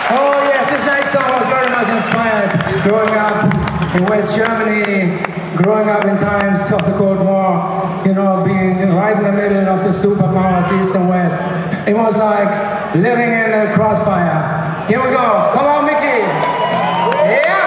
Oh yes, this next song was very much inspired. Growing up in West Germany, growing up in times of the Cold War, you know, being right in the middle of the superpowers, East and West. It was like living in a crossfire. Here we go. Come on, Mickey. Yeah.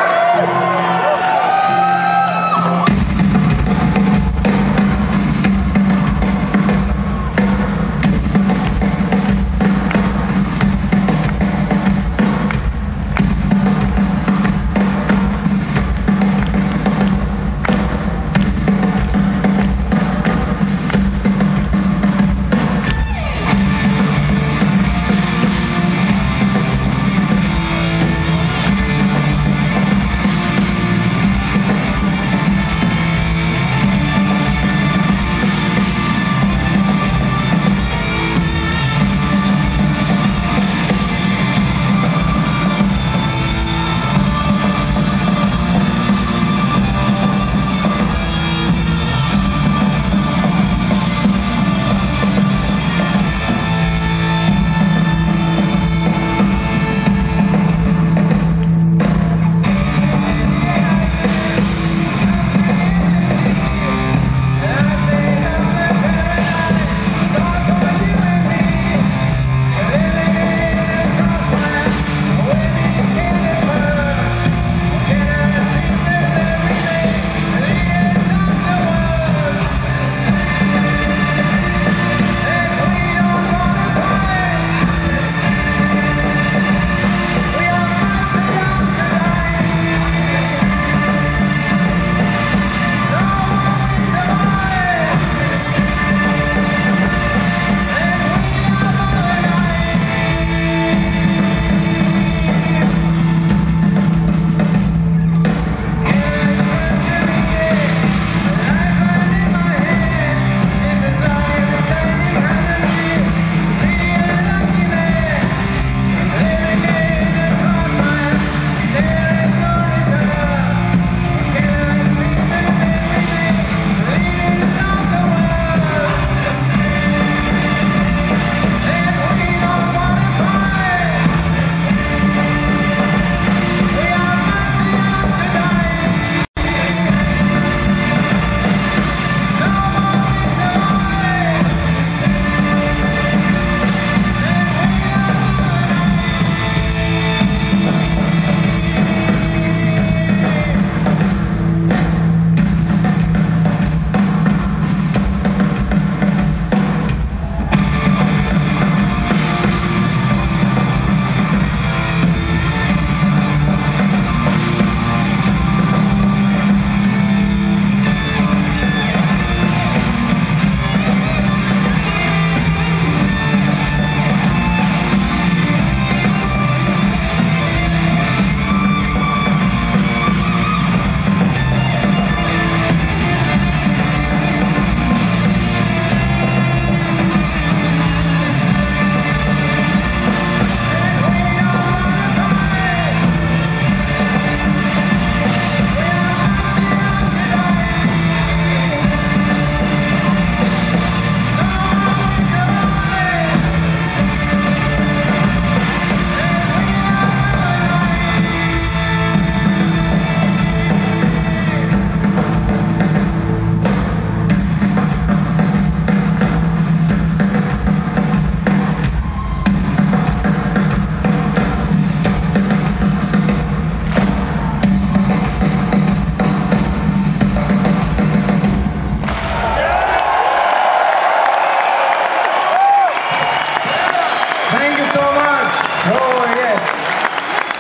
Thank you so much.